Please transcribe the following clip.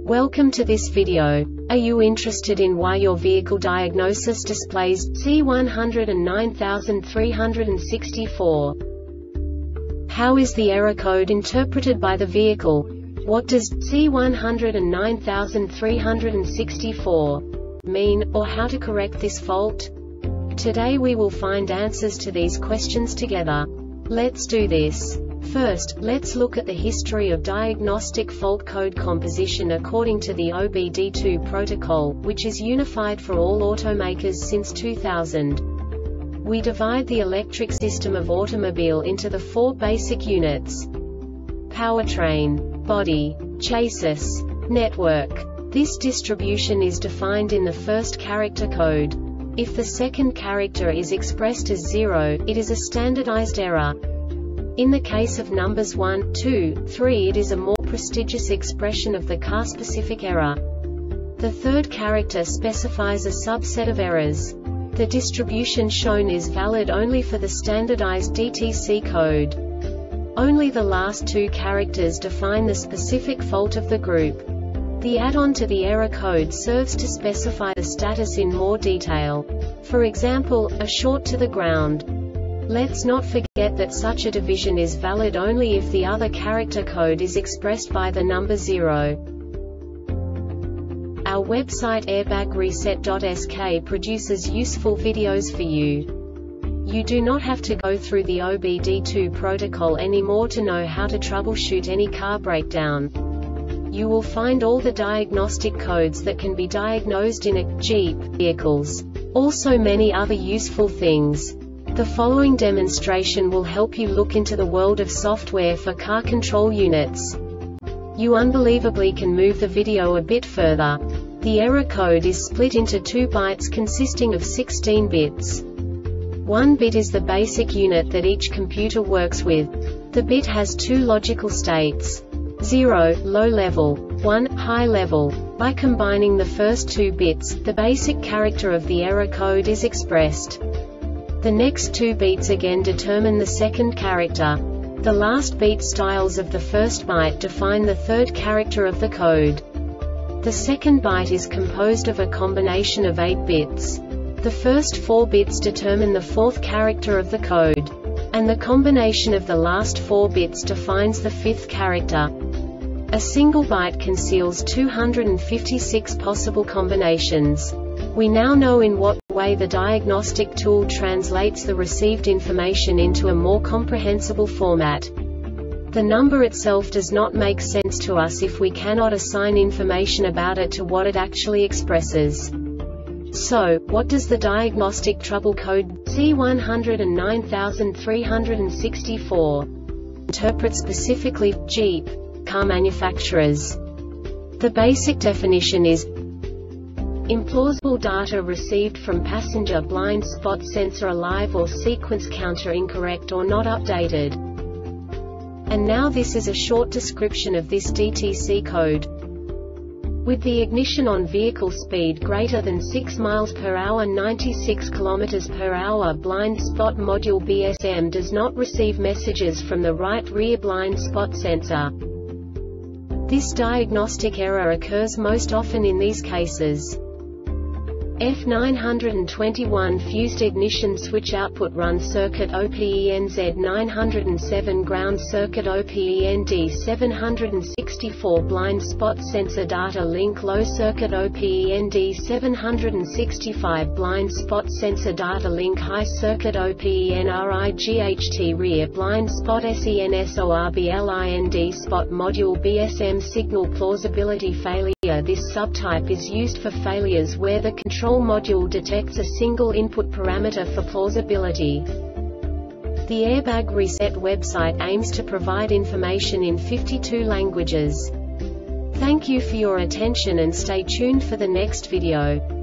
Welcome to this video. Are you interested in why your vehicle diagnosis displays C109364? How is the error code interpreted by the vehicle? What does C109364 mean, or how to correct this fault? Today we will find answers to these questions together. Let's do this. First, let's look at the history of diagnostic fault code composition according to the OBD2 protocol, which is unified for all automakers since 2000. We divide the electric system of automobile into the four basic units: powertrain, body, chassis, network. This distribution is defined in the first character code. If the second character is expressed as 0, it is a standardized error. In the case of numbers 1, 2, 3, it is a more prestigious expression of the car-specific error. The third character specifies a subset of errors. The distribution shown is valid only for the standardized DTC code. Only the last two characters define the specific fault of the group. The add-on to the error code serves to specify the status in more detail. For example, a short to the ground. Let's not forget that such a division is valid only if the other character code is expressed by the number 0. Our website airbagreset.sk produces useful videos for you. You do not have to go through the OBD2 protocol anymore to know how to troubleshoot any car breakdown. You will find all the diagnostic codes that can be diagnosed in a Jeep vehicles. Also many other useful things. The following demonstration will help you look into the world of software for car control units. You unbelievably can move the video a bit further. The error code is split into 2 bytes consisting of 16 bits. 1 bit is the basic unit that each computer works with. The bit has 2 logical states: 0, low level, 1, high level. By combining the first 2 bits, the basic character of the error code is expressed. The next 2 beats again determine the second character. The last beat styles of the first byte define the third character of the code. The second byte is composed of a combination of 8 bits. The first 4 bits determine the fourth character of the code. And the combination of the last 4 bits defines the fifth character. A single byte conceals 256 possible combinations. We now know in what way the diagnostic tool translates the received information into a more comprehensible format. The number itself does not make sense to us if we cannot assign information about it to what it actually expresses. So, what does the diagnostic trouble code C109364 interpret specifically for Jeep car manufacturers? The basic definition is implausible data received from passenger blind spot sensor alive or sequence counter incorrect or not updated. And now this is a short description of this DTC code. With the ignition on, vehicle speed greater than 6 miles per hour, 96 kilometers per hour, blind spot module BSM does not receive messages from the right rear blind spot sensor. This diagnostic error occurs most often in these cases: F921 fused ignition switch output run circuit OPENZ 907 ground circuit OPEND 764 blind spot sensor data link low circuit OPEND 765 blind spot sensor data link high circuit OPENRIGHT rear blind spot SENSORBLIND spot module BSM signal plausibility failure. This subtype is used for failures where the control module detects a single input parameter for plausibility. The Airbag Reset website aims to provide information in 52 languages. Thank you for your attention and stay tuned for the next video.